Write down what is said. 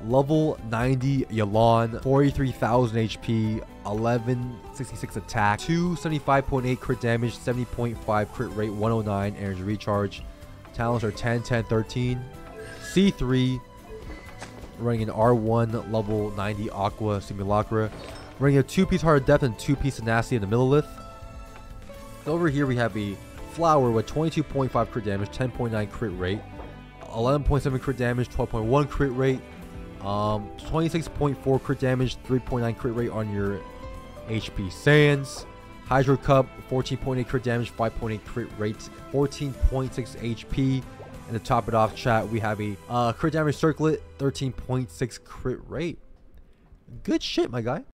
Level 90 Yelan, 43,000 HP, 1166 attack, 275.8 crit damage, 70.5 crit rate, 109 energy recharge. Talents are 10, 10, 13. C3, running an R1 level 90 Aqua Simulacra, running a 2-piece Heart of Depth and 2-piece Tenacity in the Millilith. Over here we have a Flower with 22.5 crit damage, 10.9 crit rate, 11.7 crit damage, 12.1 crit rate, 26.4 crit damage, 3.9 crit rate on your HP Sands. Hydro Cup, 14.8 crit damage, 5.8 crit rate, 14.6 HP. And to top it off, chat, we have a crit damage circlet, 13.6 crit rate. Good shit, my guy.